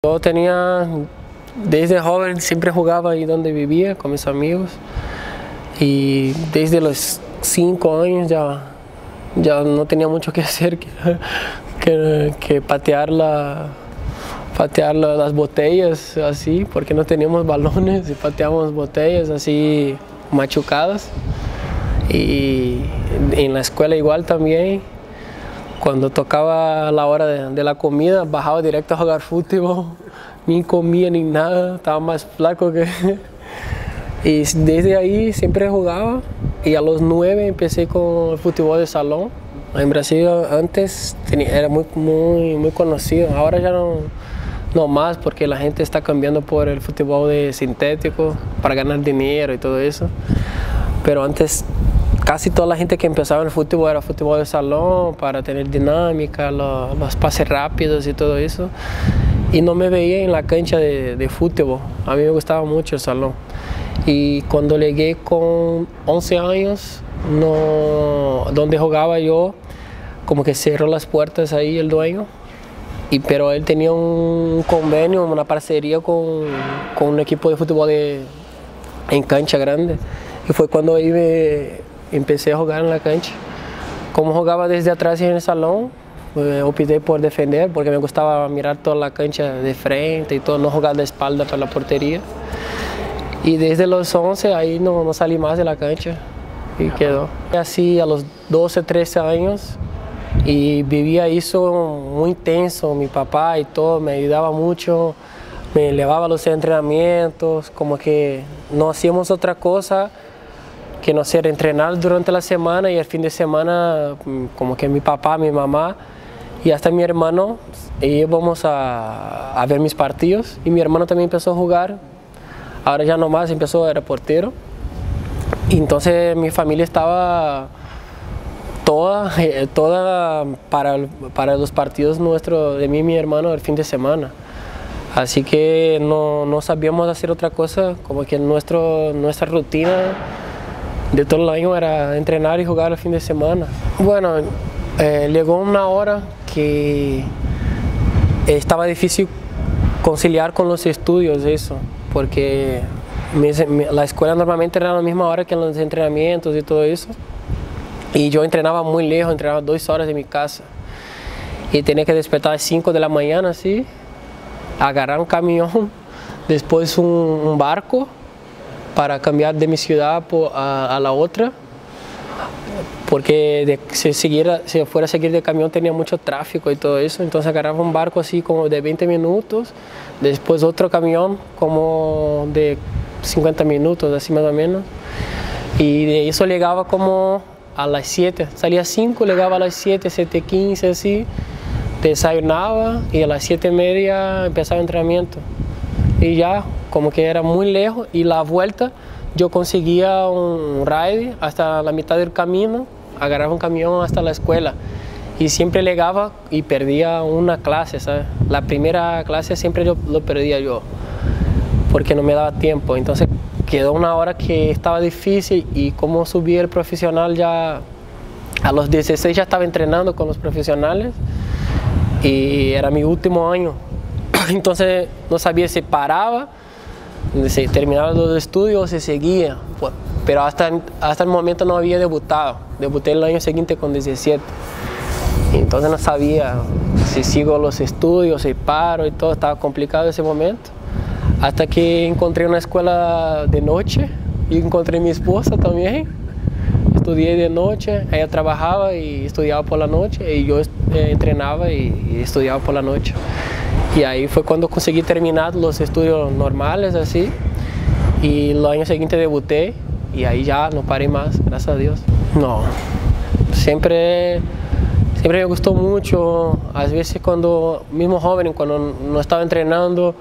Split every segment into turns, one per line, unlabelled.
Yo tenía, desde joven siempre jugaba ahí donde vivía con mis amigos y desde los 5 años ya no tenía mucho que hacer que patear las botellas así, porque no teníamos balones y pateábamos botellas así machucadas. Y en la escuela igual también. Cuando tocaba la hora de la comida, bajaba directo a jugar fútbol, ni comía ni nada, estaba más flaco que... Y desde ahí siempre jugaba, y a los 9 empecé con el fútbol de salón. En Brasil antes era muy conocido, ahora ya no más, porque la gente está cambiando por el fútbol de sintético para ganar dinero y todo eso. Pero antes casi toda la gente que empezaba en el fútbol era fútbol de salón para tener dinámica, los pases rápidos y todo eso. Y no me veía en la cancha de fútbol. A mí me gustaba mucho el salón. Y cuando llegué con 11 años, donde jugaba yo, como que cerró las puertas ahí el dueño. Pero él tenía un convenio, una parcería con un equipo de fútbol en cancha grande. Y fue cuando ahí empecé a jugar en la cancha. Como jugaba desde atrás en el salón, opté por defender porque me gustaba mirar toda la cancha de frente y todo, no jugar de espalda para la portería. Y desde los 11 ahí no salí más de la cancha y quedó. Así a los 12, 13 años y vivía eso muy intenso, mi papá y todo me ayudaba mucho, me llevaba a los entrenamientos, como que no hacíamos otra cosa que no ser entrenar durante la semana y el fin de semana como que mi papá, mi mamá y hasta mi hermano íbamos a ver mis partidos y mi hermano también empezó a jugar, ahora ya no más, era portero y entonces mi familia estaba toda para los partidos nuestros de mí y mi hermano el fin de semana. Así que no sabíamos hacer otra cosa, como que nuestra rutina de todo el año era entrenar y jugar el fin de semana. Bueno, llegó una hora que estaba difícil conciliar con los estudios eso, porque la escuela normalmente era a la misma hora que los entrenamientos y todo eso. Y yo entrenaba muy lejos, entrenaba 2 horas de mi casa. Y tenía que despertar a las 5 de la mañana, así, agarrar un camión, después un barco, para cambiar de mi ciudad a la otra, porque si fuera a seguir de camión tenía mucho tráfico y todo eso, entonces agarraba un barco así como de 20 minutos, después otro camión como de 50 minutos, así más o menos, y de eso llegaba como a las 7, salía a 5, llegaba a las 7, 7:15 así, desayunaba y a las 7:30 empezaba el entrenamiento. Y ya, como que era muy lejos y la vuelta yo conseguía un ride hasta la mitad del camino, agarraba un camión hasta la escuela y siempre llegaba y perdía una clase, ¿sabes? La primera clase siempre lo perdía yo porque no me daba tiempo, entonces quedó una hora que estaba difícil y como subí el profesional ya a los 16 ya estaba entrenando con los profesionales y era mi último año. Entonces no sabía si paraba, si terminaba los estudios o si seguía, pero hasta el momento no había debutado. Debuté el año siguiente con 17. Entonces no sabía si sigo los estudios, si paro y todo, estaba complicado ese momento. Hasta que encontré una escuela de noche y encontré a mi esposa también. Estudié de noche, ella trabajaba y estudiaba por la noche y yo entrenaba y estudiaba por la noche. Y ahí fue cuando conseguí terminar los estudios normales así y el año siguiente debuté y ahí ya no paré más, gracias a Dios. No, siempre me gustó mucho, a veces cuando, mismo joven, cuando no estaba entrenando,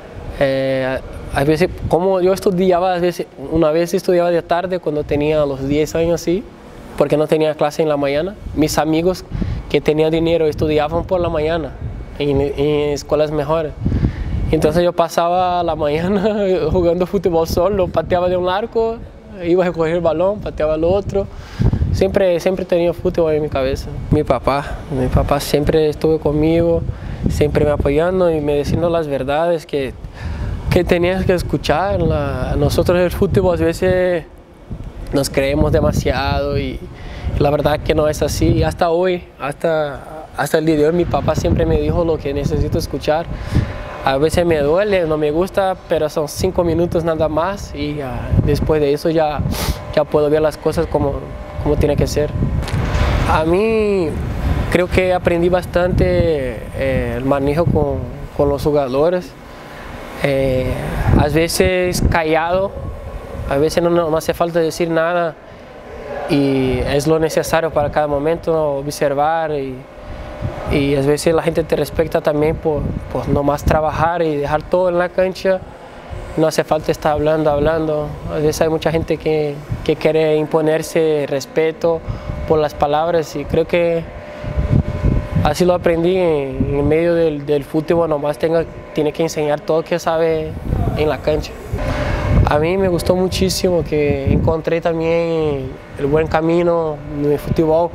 a veces, como yo estudiaba, una vez estudiaba de tarde cuando tenía los 10 años así, porque no tenía clase en la mañana. Mis amigos que tenían dinero estudiaban por la mañana en escuelas mejores. Entonces yo pasaba la mañana jugando fútbol solo, pateaba de un arco, iba a recoger el balón, pateaba el otro. Siempre tenía fútbol en mi cabeza. Mi papá siempre estuvo conmigo, siempre me apoyando y me diciendo las verdades que tenías que escuchar. Nosotros en el fútbol a veces nos creemos demasiado y la verdad que no es así. Y hasta hoy, hasta el día de hoy, mi papá siempre me dijo lo que necesito escuchar. A veces me duele, no me gusta, pero son 5 minutos nada más y después de eso ya puedo ver las cosas como tiene que ser. A mí creo que aprendí bastante el manejo con los jugadores. A veces callado, a veces no hace falta decir nada y es lo necesario para cada momento, observar y a veces la gente te respeta también por nomás trabajar y dejar todo en la cancha. No hace falta estar hablando. A veces hay mucha gente que quiere imponerse respeto por las palabras y creo que así lo aprendí en medio del fútbol, nomás tiene que enseñar todo lo que sabe en la cancha. A mí me gustó muchísimo que encontré también el buen camino en el fútbol,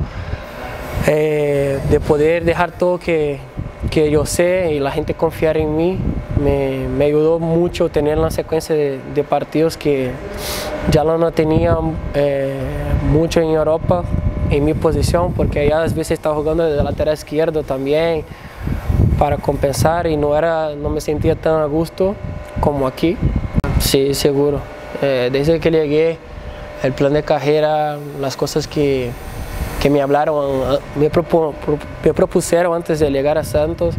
de poder dejar todo que yo sé y la gente confiar en mí. Me ayudó mucho tener la secuencia de partidos que ya no tenía mucho en Europa en mi posición, porque allá a veces estaba jugando de lateral izquierdo también para compensar y no me sentía tan a gusto como aquí. Sí, seguro. Desde que llegué, el plan de carrera, las cosas que me hablaron, me propusieron antes de llegar a Santos,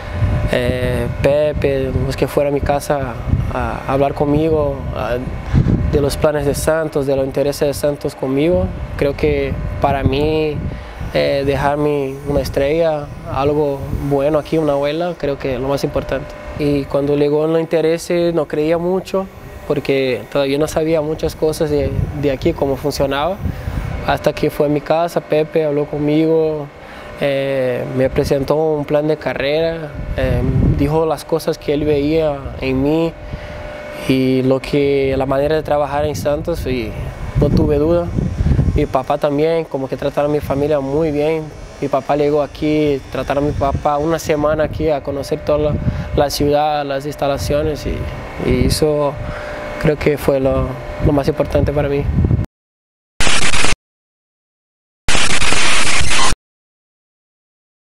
Pepe, los que fueron a mi casa a hablar conmigo de los planes de Santos, de los intereses de Santos conmigo. Creo que para mí dejarme una estrella, algo bueno aquí, una abuela, creo que es lo más importante. Y cuando llegó los intereses no creía mucho porque todavía no sabía muchas cosas de aquí, cómo funcionaba. Hasta que fue a mi casa, Pepe habló conmigo, me presentó un plan de carrera, dijo las cosas que él veía en mí y la manera de trabajar en Santos, y no tuve duda. Mi papá también, como que trataron a mi familia muy bien. Mi papá llegó aquí, trataron a mi papá una semana aquí a conocer toda la ciudad, las instalaciones y eso creo que fue lo más importante para mí.